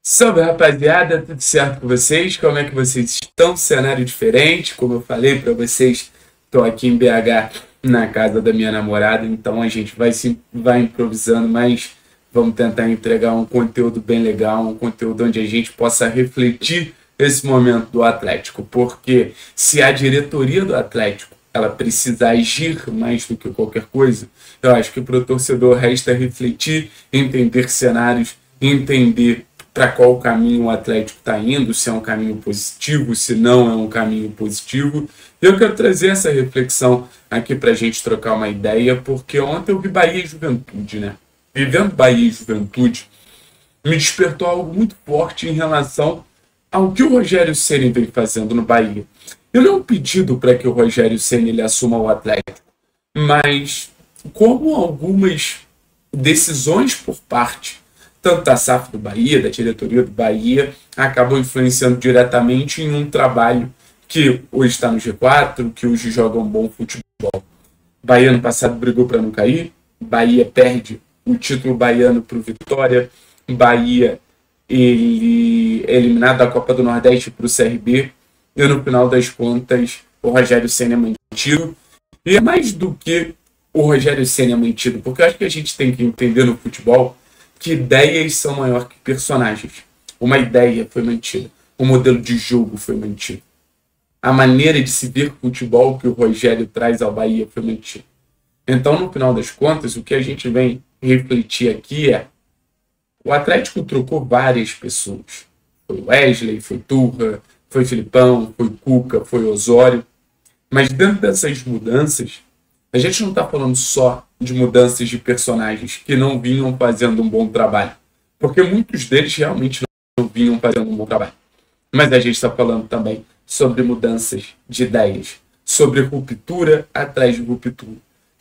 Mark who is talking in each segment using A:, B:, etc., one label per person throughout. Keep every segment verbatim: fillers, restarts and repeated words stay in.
A: Salve, rapaziada, tudo certo com vocês? Como é que vocês estão? Cenário diferente, como eu falei para vocês, estou aqui em B H, na casa da minha namorada, então a gente vai, se, vai improvisando, mas vamos tentar entregar um conteúdo bem legal, um conteúdo onde a gente possa refletir esse momento do Atlético, porque se a diretoria do Atlético ela precisa agir mais do que qualquer coisa, eu acho que para o torcedor resta refletir, entender cenários, entender para qual caminho o Atlético está indo, se é um caminho positivo, se não é um caminho positivo. Eu quero trazer essa reflexão aqui para a gente trocar uma ideia, porque ontem eu vi Bahia e Juventude, né? E vendo Bahia e Juventude, me despertou algo muito forte em relação ao que o Rogério Ceni vem fazendo no Bahia. Eu não é um pedido para que o Rogério Ceni ele assuma o Atlético, mas como algumas decisões por parte tanto da S A F do Bahia, da diretoria do Bahia, acabam influenciando diretamente em um trabalho que hoje está no G quatro, que hoje joga um bom futebol. Bahia no passado brigou para não cair, Bahia perde o título baiano para o Vitória, Bahia ele é eliminado da Copa do Nordeste para o C R B, e no final das contas o Rogério Ceni é mantido. E é mais do que o Rogério Ceni é mantido, porque eu acho que a gente tem que entender no futebol que ideias são maior que personagens. Uma ideia foi mantida, o modelo de jogo foi mantido, a maneira de se ver futebol que o Rogério traz ao Bahia foi mantida. Então, no final das contas, o que a gente vem refletir aqui é: o Atlético trocou várias pessoas. Foi Wesley, foi Turra, foi Filipão, foi Cuca, foi Osório. Mas dentro dessas mudanças, a gente não está falando só de mudanças de personagens que não vinham fazendo um bom trabalho, porque muitos deles realmente não vinham fazendo um bom trabalho. Mas a gente está falando também sobre mudanças de ideias, sobre ruptura atrás de ruptura,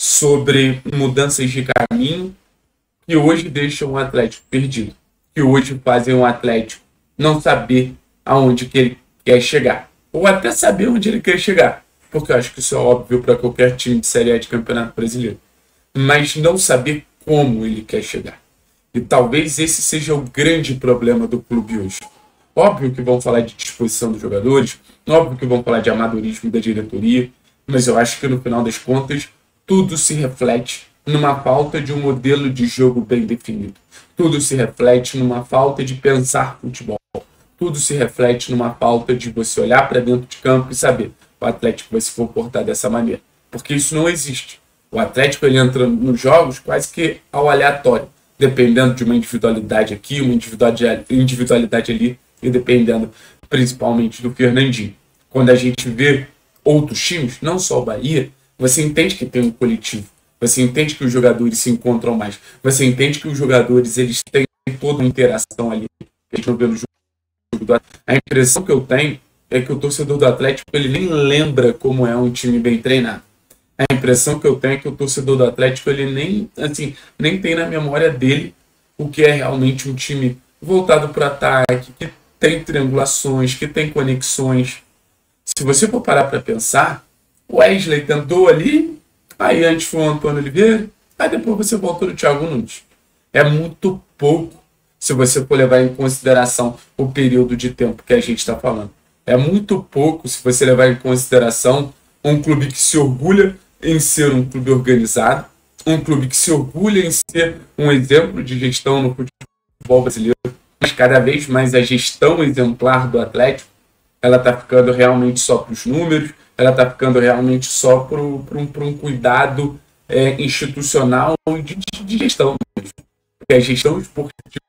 A: sobre mudanças de caminho que hoje deixam o Atlético perdido, que hoje fazem o Atlético não saber aonde que ele quer chegar, ou até saber onde ele quer chegar, porque eu acho que isso é óbvio para qualquer time de Série A de Campeonato Brasileiro, mas não saber como ele quer chegar. E talvez esse seja o grande problema do clube hoje. Óbvio que vão falar de disposição dos jogadores, óbvio que vão falar de amadorismo da diretoria, mas eu acho que no final das contas tudo se reflete numa falta de um modelo de jogo bem definido. Tudo se reflete numa falta de pensar futebol. Tudo se reflete numa falta de você olhar para dentro de campo e saber: o Atlético vai se comportar dessa maneira. Porque isso não existe. O Atlético ele entra nos jogos quase que ao aleatório, dependendo de uma individualidade aqui, uma individualidade, individualidade ali, e dependendo principalmente do Fernandinho. Quando a gente vê outros times, não só o Bahia, você entende que tem um coletivo. Você entende que os jogadores se encontram mais. Você entende que os jogadores eles têm toda uma interação ali. A gente não vê no jogo do Atlético. A impressão que eu tenho é que o torcedor do Atlético ele nem lembra como é um time bem treinado. A impressão que eu tenho é que o torcedor do Atlético ele nem, assim, nem tem na memória dele o que é realmente um time voltado para o ataque, que tem triangulações, que tem conexões. Se você for parar para pensar, o Wesley tentou ali, aí antes foi o Antônio Oliveira, aí depois você voltou no Thiago Nunes. É muito pouco se você for levar em consideração o período de tempo que a gente está falando. É muito pouco se você levar em consideração um clube que se orgulha em ser um clube organizado, um clube que se orgulha em ser um exemplo de gestão no futebol brasileiro, mas cada vez mais a gestão exemplar do Atlético, ela está ficando realmente só para os números, ela está ficando realmente só para um, um cuidado é, institucional e de, de gestão mesmo. Porque a gestão esportiva,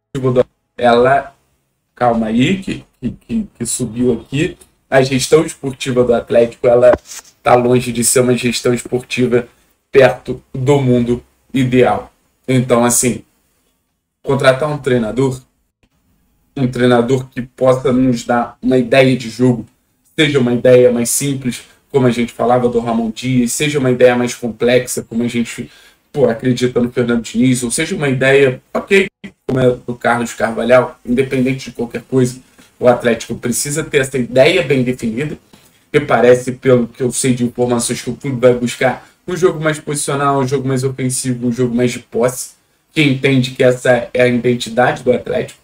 A: ela, calma aí, que, que, que subiu aqui, a gestão esportiva do Atlético, ela está longe de ser uma gestão esportiva perto do mundo ideal. Então, assim, contratar um treinador, um treinador que possa nos dar uma ideia de jogo, seja uma ideia mais simples, como a gente falava do Ramon Dias, seja uma ideia mais complexa, como a gente pô, acredita no Fernando Diniz, ou seja uma ideia, ok, como é do Carlos Carvalhal, independente de qualquer coisa, o Atlético precisa ter essa ideia bem definida, que parece, pelo que eu sei de informações, que o clube vai buscar um jogo mais posicional, um jogo mais ofensivo, um jogo mais de posse, que entende que essa é a identidade do Atlético.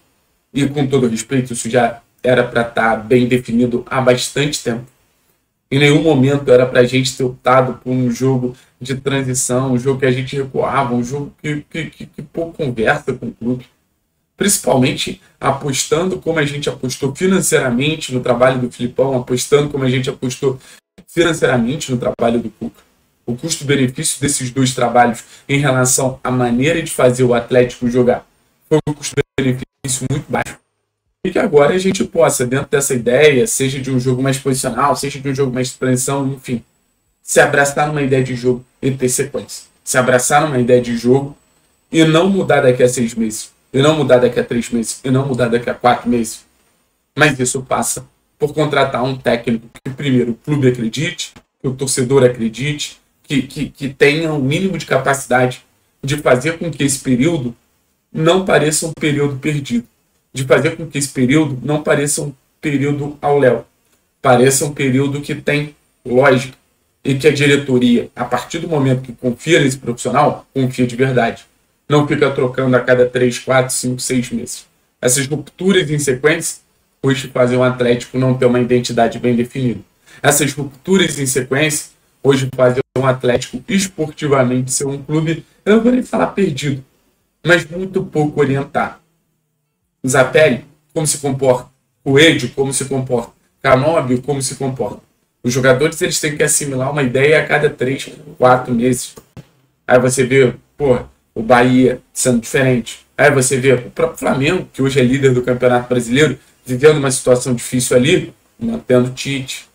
A: E com todo respeito, isso já era para estar bem definido há bastante tempo. Em nenhum momento era para a gente ter optado por um jogo de transição, um jogo que a gente recuava, um jogo que, que, que, que pouco conversa com o clube. Principalmente apostando como a gente apostou financeiramente no trabalho do Filipão, apostando como a gente apostou financeiramente no trabalho do Cuca. O custo-benefício desses dois trabalhos em relação à maneira de fazer o Atlético jogar foi um custo-benefício muito baixo. E que agora a gente possa, dentro dessa ideia, seja de um jogo mais posicional, seja de um jogo mais de transição, enfim, se abraçar numa ideia de jogo e ter sequência. Se abraçar numa ideia de jogo e não mudar daqui a seis meses, e não mudar daqui a três meses, e não mudar daqui a quatro meses. Mas isso passa por contratar um técnico que, primeiro, o clube acredite, que o torcedor acredite, que, que, que tenha um mínimo de capacidade de fazer com que esse período não pareça um período perdido, de fazer com que esse período não pareça um período ao léu, pareça um período que tem lógica e que a diretoria, a partir do momento que confia nesse profissional, confia de verdade. Não fica trocando a cada três, quatro, cinco, seis meses. Essas rupturas em sequência hoje fazem o Atlético não ter uma identidade bem definida. Essas rupturas em sequência hoje fazem o Atlético esportivamente ser um clube, eu não vou nem falar perdido, mas muito pouco orientado. Zapelli, como se comporta? Coelho, como se comporta? Canóbio, como se comporta? Os jogadores eles têm que assimilar uma ideia a cada três, quatro meses. Aí você vê, pô, o Bahia sendo diferente. Aí você vê o próprio Flamengo, que hoje é líder do Campeonato Brasileiro, vivendo uma situação difícil ali, mantendo Tite.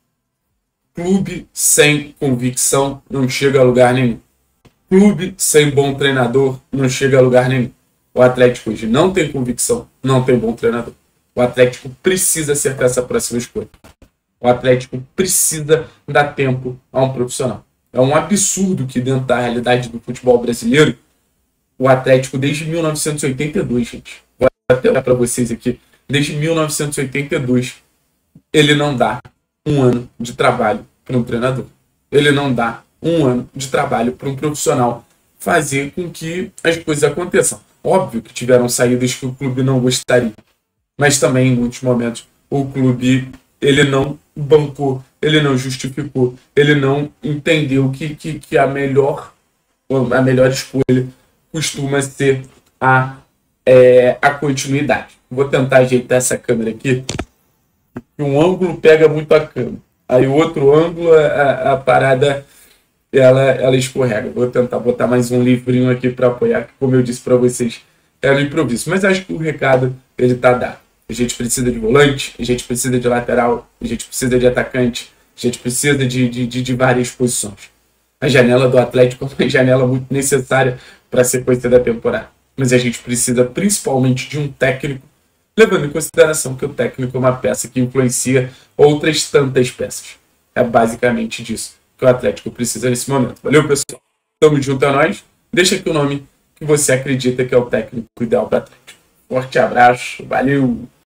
A: Clube sem convicção não chega a lugar nenhum. Clube sem bom treinador não chega a lugar nenhum. O Atlético hoje não tem convicção, não tem bom treinador. O Atlético precisa acertar essa próxima escolha. O Atlético precisa dar tempo a um profissional. É um absurdo que dentro da realidade do futebol brasileiro, o Atlético desde mil novecentos e oitenta e dois, gente, vou até olhar para vocês aqui, desde mil novecentos e oitenta e dois, ele não dá um ano de trabalho para um treinador. Ele não dá um ano de trabalho para um profissional fazer com que as coisas aconteçam. Óbvio que tiveram saídas que o clube não gostaria, mas também em muitos momentos o clube ele não bancou, ele não justificou, ele não entendeu que, que, que a, melhor, a melhor escolha costuma ser a, é, a continuidade. Vou tentar ajeitar essa câmera aqui, que um ângulo pega muito a câmera, aí o outro ângulo, a, a parada ela, ela escorrega. Vou tentar botar mais um livrinho aqui para apoiar, que, como eu disse para vocês, é no improviso. Mas acho que o recado ele está dado. A gente precisa de volante, a gente precisa de lateral, a gente precisa de atacante, a gente precisa de, de, de, de várias posições. A janela do Atlético é uma janela muito necessária para a sequência da temporada. Mas a gente precisa principalmente de um técnico, levando em consideração que o técnico é uma peça que influencia outras tantas peças. É basicamente disso que o Atlético precisa nesse momento. Valeu, pessoal? Tamo junto a nós. Deixa aqui o nome que você acredita que é o técnico ideal para o Atlético. Forte abraço. Valeu!